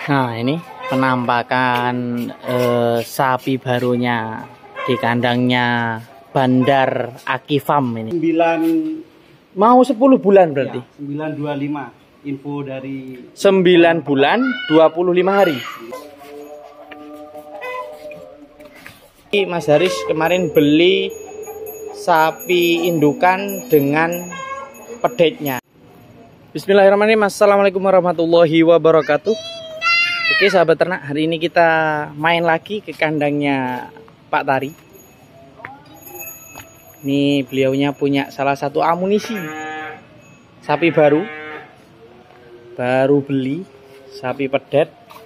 Nah, ini penampakan sapi barunya di kandangnya Bandar Aki Farm ini. 9 mau 10 bulan berarti. Ya, 925 info dari 9 bulan 25 hari. Mas Haris kemarin beli sapi indukan dengan pedetnya. Bismillahirrahmanirrahim. Assalamualaikum warahmatullahi wabarakatuh. Oke sahabat ternak, hari ini kita main lagi ke kandangnya Pak Tari. Ini beliaunya punya salah satu amunisi sapi baru beli sapi pedet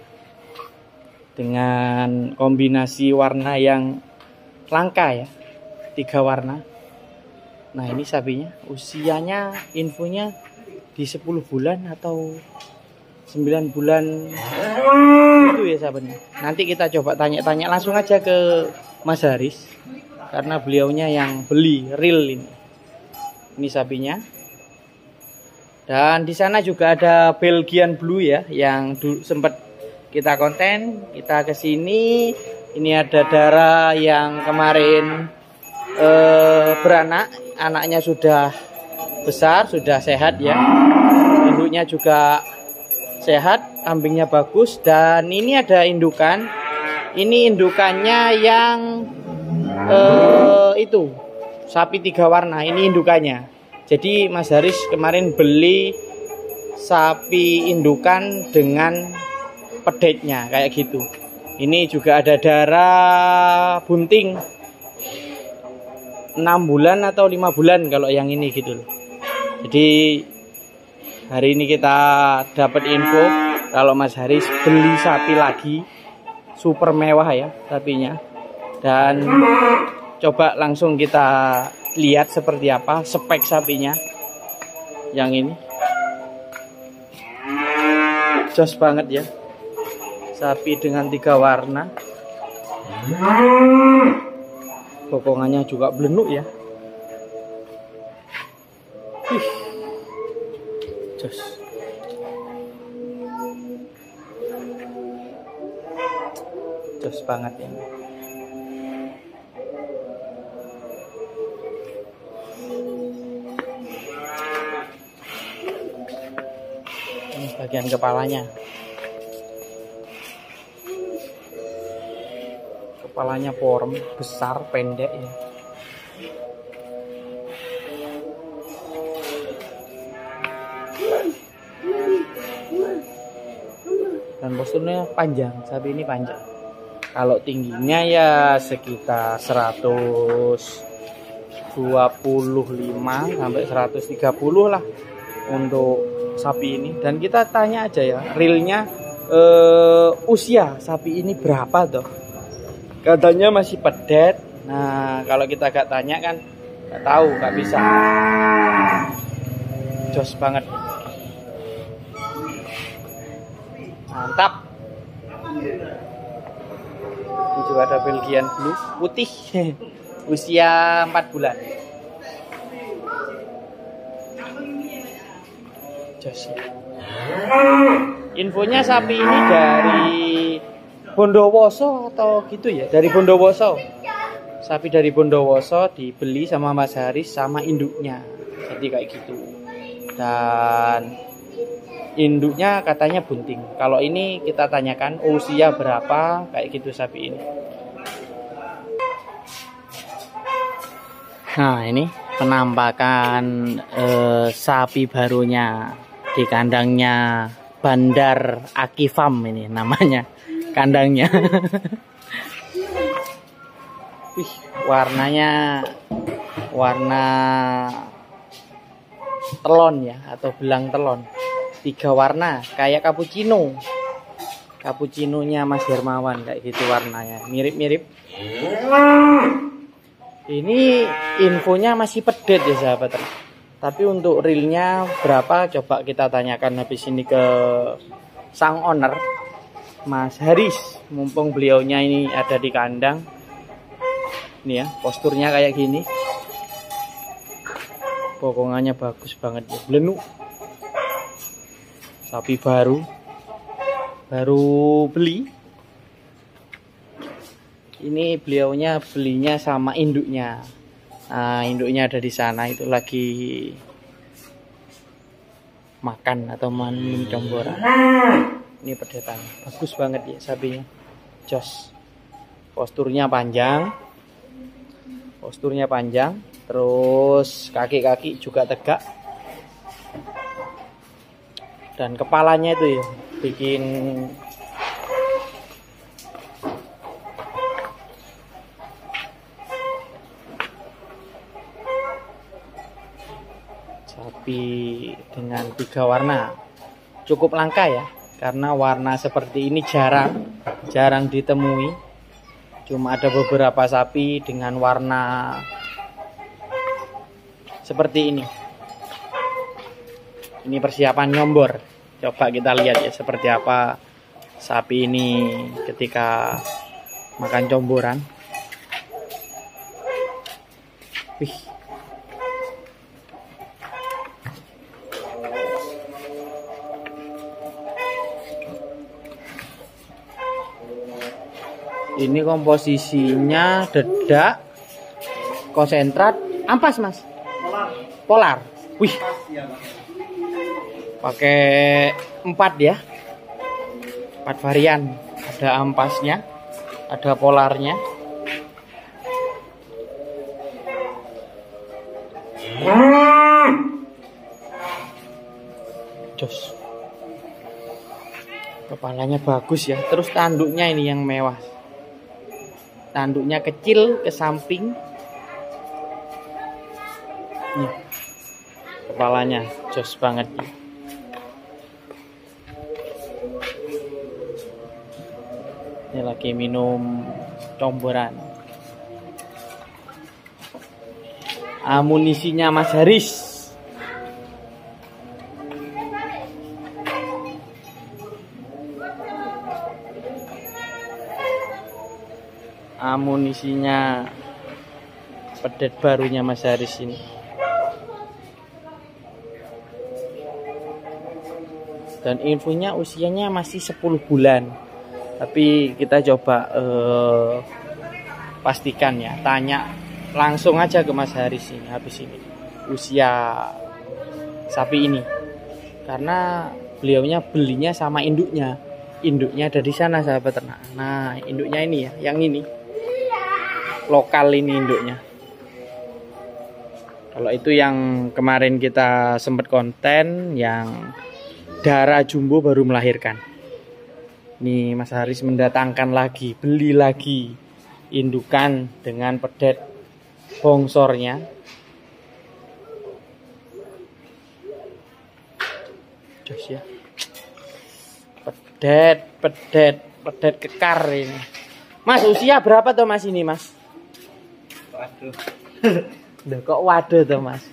dengan kombinasi warna yang langka ya, 3 warna. Nah ini sapinya usianya infonya di 10 bulan atau 9 bulan itu ya sahabatnya. Nanti kita coba tanya-tanya langsung aja ke Mas Haris karena beliaunya yang beli real ini. Ini sapinya. Dan di sana juga ada Belgian Blue ya yang sempat kita konten. Kita ke sini. Ini ada Dara yang kemarin beranak, anaknya sudah besar, sudah sehat ya. Induknya juga sehat, kambingnya bagus. Dan ini ada indukan. Ini indukannya yang itu sapi 3 warna. Ini indukannya. Jadi Mas Haris kemarin beli sapi indukan dengan pedetnya kayak gitu. Ini juga ada darah bunting 6 bulan atau 5 bulan kalau yang ini gitu loh. Jadi hari ini kita dapat info kalau Mas Haris beli sapi lagi, super mewah ya sapinya. Dan coba langsung kita lihat seperti apa spek sapinya yang ini. Jos banget ya, sapi dengan 3 warna. Bokongannya juga belenuk ya. Jos. Jos banget ya. Ini bagian kepalanya. Kepalanya porem, besar, pendek ya. Dan posturnya panjang, sapi ini panjang. Kalau tingginya ya sekitar 125 sampai 130 lah untuk sapi ini. Dan kita tanya aja ya, realnya usia sapi ini berapa toh? Katanya masih pedet. Nah kalau kita gak tanya kan gak tahu, gak bisa. Jos banget. Mantap. Ini juga ada Belgian Blue putih. Usia 4 bulan. Jos. Infonya sapi ini dari Bondowoso atau gitu ya, dari Bondowoso. Sapi dari Bondowoso dibeli sama Mas Haris sama induknya. Jadi kayak gitu. Dan induknya katanya bunting. Kalau ini kita tanyakan usia berapa, kayak gitu sapi ini. Nah, ini penampakan sapi barunya di kandangnya Bandar Aki Farm ini namanya. Kandangnya. Wih, warnanya warna telon ya, atau belang telon. 3 warna kayak cappuccino. Cappuccinonya Mas Hermawan kayak gitu warnanya, mirip-mirip. Ini infonya masih pedet ya sahabat. Tapi untuk realnya berapa coba kita tanyakan habis ini ke sang owner Mas Haris, mumpung beliaunya ini ada di kandang. Ini ya, posturnya kayak gini. Bokongannya bagus banget ya, belenuk. Sapi baru baru beli. Ini beliaunya belinya sama induknya. Nah, induknya ada di sana, itu lagi makan atau minum comboran. Ini pedetan, bagus banget ya sapinya, jos. Posturnya panjang, terus kaki-kaki juga tegak, dan kepalanya itu ya bikin sapi dengan 3 warna. Cukup langka ya, karena warna seperti ini jarang ditemui. Cuma ada beberapa sapi dengan warna seperti ini. Ini persiapan nyombor. Coba kita lihat ya seperti apa sapi ini ketika makan comboran. Wih. Ini komposisinya dedak, konsentrat, ampas mas, polar. Wih, pakai 4 ya, 4 varian. Ada ampasnya, ada polarnya. Jos, kepalanya bagus ya. Terus tanduknya ini yang mewah. Tanduknya kecil ke samping. Nih, kepalanya jos banget. Ini lagi minum comboran. Amunisinya Mas Haris. Amunisinya pedet barunya Mas Haris ini. Dan infonya usianya masih 10 bulan. Tapi kita coba pastikan ya, tanya langsung aja ke Mas Haris ini habis ini usia sapi ini. Karena beliaunya belinya sama induknya. Induknya ada di sana sahabat ternak. Nah, induknya ini ya, yang ini. Lokal ini induknya. Kalau itu yang kemarin kita sempat konten yang darah jumbo baru melahirkan. Nih Mas Haris mendatangkan lagi, beli lagi indukan dengan pedet bongsornya. Jos ya. Pedet kekar ini. Mas usia berapa tuh Mas ini Mas? Waduh. Udah kok waduh tuh Mas.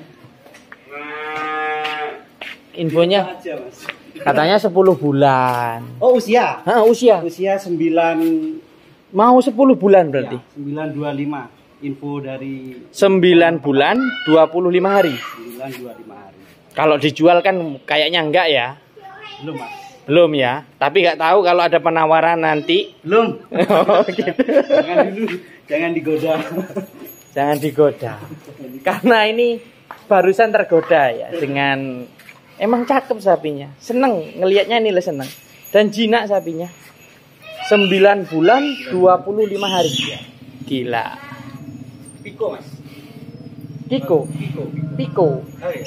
Infonya aja, Mas. Katanya 10 bulan. Oh usia? Usia. Usia 9. Mau 10 bulan berarti? Ya, 925. Info dari 9 bulan 25 hari. 925 hari. Kalau dijual kan kayaknya enggak ya? Belum Mas. Belum ya. Tapi nggak tahu kalau ada penawaran nanti. Belum. Oh, gitu. Jangan dulu. Jangan digoda. Jangan digoda. Karena ini barusan tergoda ya dengan emang cakep sapinya. Seneng ngelihatnya ini seneng. Dan jinak sapinya. 9 bulan 25 hari. Gila. Piko Mas. Piko. Piko. Oh, iya.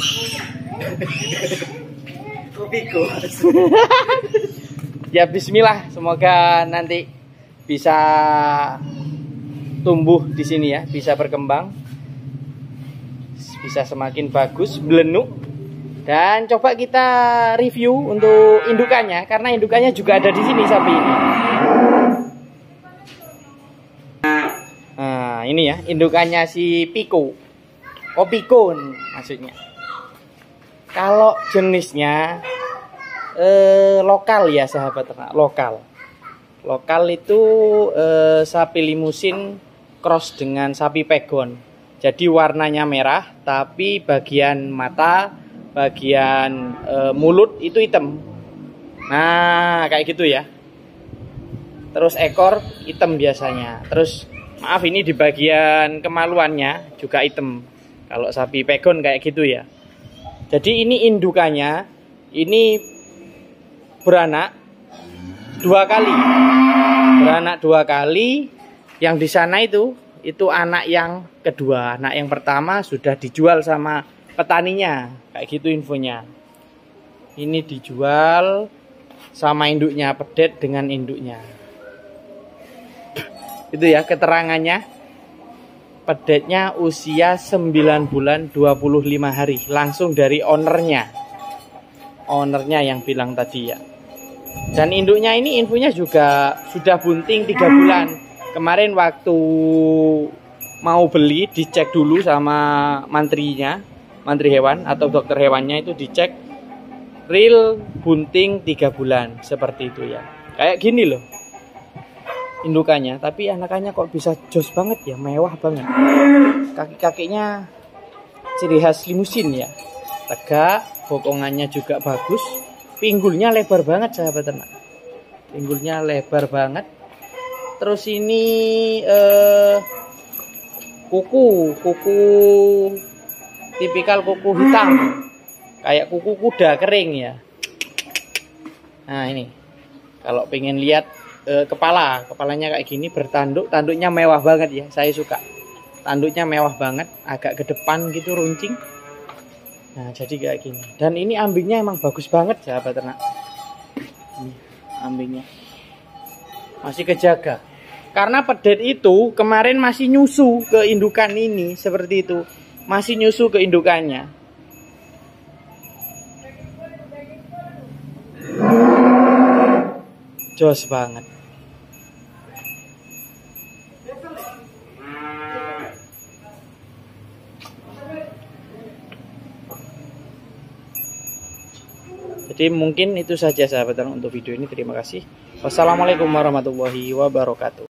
Piko. Ya bismillah, semoga nanti bisa tumbuh di sini ya, bisa berkembang, bisa semakin bagus, belenuk. Dan coba kita review untuk indukannya, karena indukannya juga ada di sini sapi ini. Nah, ini ya indukannya si Piko. Oh Piko maksudnya. Kalau jenisnya lokal ya sahabat ternak, lokal. Lokal itu sapi limusin cross dengan sapi pegon. Jadi warnanya merah, tapi bagian mata, bagian mulut itu hitam. Nah, kayak gitu ya. Terus ekor hitam biasanya. Terus maaf, ini di bagian kemaluannya juga hitam. Kalau sapi pegon kayak gitu ya. Jadi ini indukannya, ini beranak 2 kali. Beranak 2 kali. Yang di sana itu anak yang kedua. Anak yang pertama sudah dijual sama petaninya. Kayak gitu infonya. Ini dijual sama induknya, pedet dengan induknya. Itu ya keterangannya. Pedetnya usia 9 bulan 25 hari. Langsung dari ownernya. Ownernya yang bilang tadi ya. Dan induknya ini infonya juga sudah bunting 3 bulan. Kemarin waktu mau beli dicek dulu sama mantrinya, mantri hewan atau dokter hewannya itu dicek real bunting 3 bulan. Seperti itu ya. Kayak gini loh indukannya, tapi anakannya kok bisa jos banget ya, mewah banget. Kaki-kakinya ciri khas limusin ya, tegak, bokongannya juga bagus, pinggulnya lebar banget sahabat ternak, pinggulnya lebar banget. Terus ini kuku tipikal kuku hitam, kayak kuku kuda kering ya. Nah ini kalau pengen lihat kepalanya kayak gini bertanduk, tanduknya mewah banget ya, saya suka tanduknya mewah banget, agak ke depan gitu runcing. Nah jadi kayak gini, dan ini ambingnya emang bagus banget sahabat ternak. Ini ambingnya masih kejaga, karena pedet itu kemarin masih nyusu ke indukan ini, seperti itu, masih nyusu ke indukannya. Jos banget. Jadi mungkin itu saja sahabat ternak untuk video ini. Terima kasih. Wassalamualaikum warahmatullahi wabarakatuh.